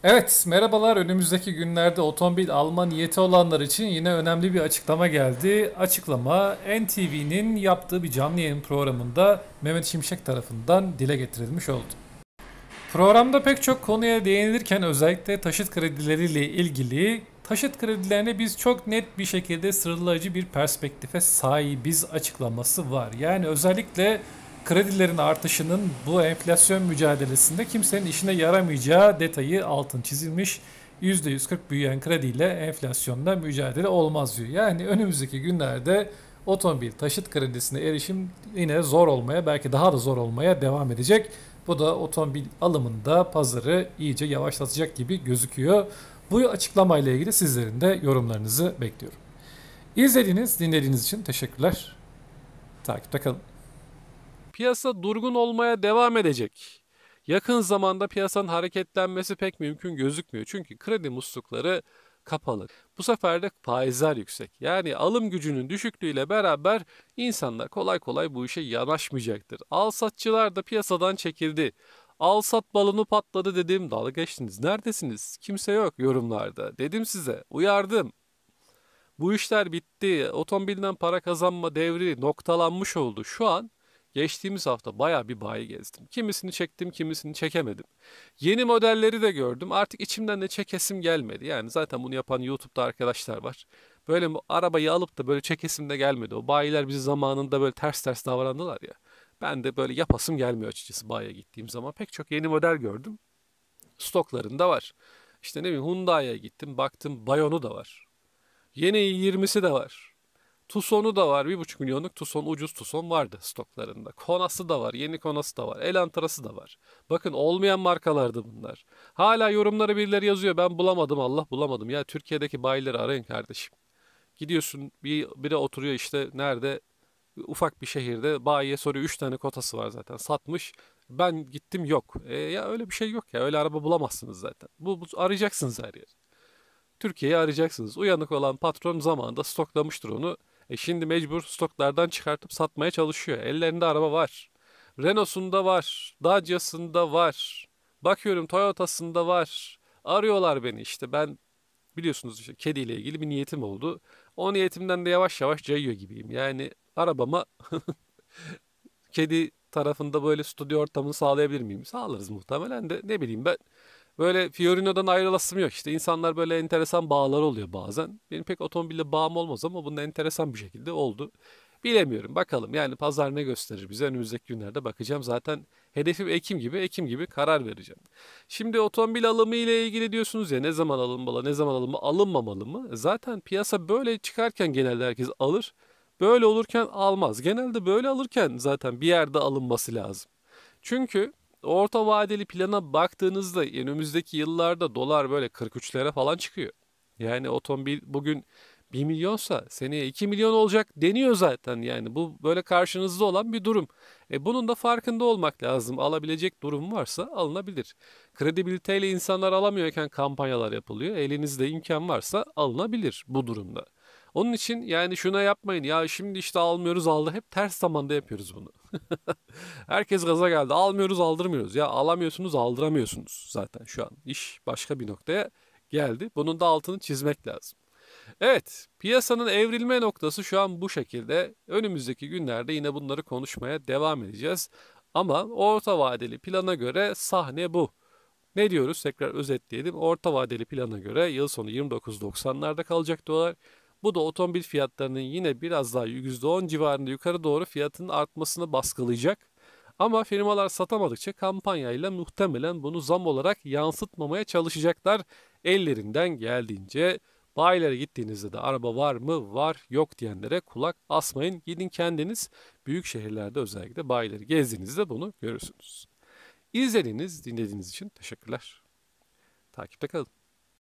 Evet, merhabalar. Önümüzdeki günlerde otomobil alma niyeti olanlar için yine önemli bir açıklama geldi. Açıklama NTV'nin yaptığı bir canlı yayın programında Mehmet Şimşek tarafından dile getirilmiş oldu. Programda pek çok konuya değinilirken özellikle taşıt kredileriyle ilgili taşıt kredilerine biz çok net bir şekilde sınırlayıcı bir perspektife sahibiz açıklaması var. Yani özellikle kredilerin artışının bu enflasyon mücadelesinde kimsenin işine yaramayacağı detayı altın çizilmiş. %140 büyüyen krediyle enflasyonla mücadele olmaz diyor. Yani önümüzdeki günlerde otomobil taşıt kredisine erişim yine zor olmaya, belki daha da zor olmaya devam edecek. Bu da otomobil alımında pazarı iyice yavaşlatacak gibi gözüküyor. Bu açıklamayla ilgili sizlerin de yorumlarınızı bekliyorum. İzlediğiniz, dinlediğiniz için teşekkürler. Takipte kalın. Piyasa durgun olmaya devam edecek. Yakın zamanda piyasanın hareketlenmesi pek mümkün gözükmüyor. Çünkü kredi muslukları kapalı. Bu sefer de faizler yüksek. Yani alım gücünün düşüklüğüyle beraber insanlar kolay kolay bu işe yanaşmayacaktır. Alsatçılar da piyasadan çekildi. Alsat balonu patladı dedim. Dalga geçtiniz. Neredesiniz? Kimse yok yorumlarda. Dedim size. Uyardım. Bu işler bitti. Otomobilden para kazanma devri noktalanmış oldu. Şu an geçtiğimiz hafta bayağı bir bayi gezdim. Kimisini çektim, kimisini çekemedim. Yeni modelleri de gördüm. Artık içimden de çekesim gelmedi. Yani zaten bunu yapan YouTube'da arkadaşlar var. Böyle arabayı alıp da böyle çekesim de gelmedi. O bayiler bizi zamanında böyle ters ters davrandılar ya. Ben de böyle yapasım gelmiyor açıkçası bayiye gittiğim zaman. Pek çok yeni model gördüm. Stoklarında var. İşte ne bileyim Hyundai'ye gittim. Baktım Bayon'u da var. Yeni 20'si de var. Tucson'u da var. 1,5 milyonluk Tucson, ucuz Tucson vardı stoklarında. Konası da var. Yeni Konası da var. Elantra'sı da var. Bakın olmayan markalardı bunlar. Hala yorumlara birileri yazıyor. Ben bulamadım, Allah bulamadım. Ya Türkiye'deki bayileri arayın kardeşim. Gidiyorsun biri oturuyor işte nerede? Ufak bir şehirde bayiye soruyor. 3 tane kotası var zaten. Satmış. Ben gittim yok. Ya öyle bir şey yok ya. Öyle araba bulamazsınız zaten. Bu arayacaksınız her yer. Türkiye'yi arayacaksınız. Uyanık olan patron zamanında stoklamıştır onu. Şimdi mecbur stoklardan çıkartıp satmaya çalışıyor. Ellerinde araba var. Renault'sunda var. Dacia'sında var. Bakıyorum Toyota'sında var. Arıyorlar beni işte. Ben biliyorsunuz işte kediyle ilgili bir niyetim oldu. O niyetimden de yavaş yavaş cayıyor gibiyim. Yani arabama kedi tarafında böyle stüdyo ortamını sağlayabilir miyim? Sağlarız muhtemelen de ne bileyim ben. Böyle Fiorino'dan ayrılasım yok işte. İnsanlar böyle enteresan bağlar oluyor bazen. Benim pek otomobille bağım olmaz ama bunun enteresan bir şekilde oldu. Bilemiyorum bakalım yani pazar ne gösterir bize önümüzdeki günlerde bakacağım. Zaten hedefim Ekim gibi karar vereceğim. Şimdi otomobil alımı ile ilgili diyorsunuz ya ne zaman alınmalı ne zaman alınmamalı mı? Zaten piyasa böyle çıkarken genelde herkes alır. Böyle olurken almaz. Genelde böyle alırken zaten bir yerde alınması lazım. Çünkü orta vadeli plana baktığınızda önümüzdeki yıllarda dolar böyle 43'lere falan çıkıyor. Yani otomobil bugün 1 milyonsa seneye 2 milyon olacak deniyor zaten yani bu böyle karşınızda olan bir durum. Bunun da farkında olmak lazım. Alabilecek durum varsa alınabilir. Kredibiliteyle insanlar alamıyorken kampanyalar yapılıyor. Elinizde imkan varsa alınabilir bu durumda. Onun için yani şuna yapmayın ya şimdi işte almıyoruz aldı hep ters zamanda yapıyoruz bunu. Herkes gaza geldi. Almıyoruz, aldırmıyoruz. Ya alamıyorsunuz, aldıramıyorsunuz zaten şu an. İş başka bir noktaya geldi. Bunun da altını çizmek lazım. Evet, piyasanın evrilme noktası şu an bu şekilde. Önümüzdeki günlerde yine bunları konuşmaya devam edeceğiz. Ama orta vadeli plana göre sahne bu. Ne diyoruz? Tekrar özetleyelim. Orta vadeli plana göre yıl sonu 29.90'larda kalacak dolar. Bu da otomobil fiyatlarının yine biraz daha %10 civarında yukarı doğru fiyatının artmasını baskılayacak. Ama firmalar satamadıkça kampanyayla muhtemelen bunu zam olarak yansıtmamaya çalışacaklar. Ellerinden geldiğince bayilere gittiğinizde de araba var mı var yok diyenlere kulak asmayın. Gidin kendiniz büyük şehirlerde özellikle bayileri gezdiğinizde bunu görürsünüz. İzlediğiniz, dinlediğiniz için teşekkürler. Takipte kalın.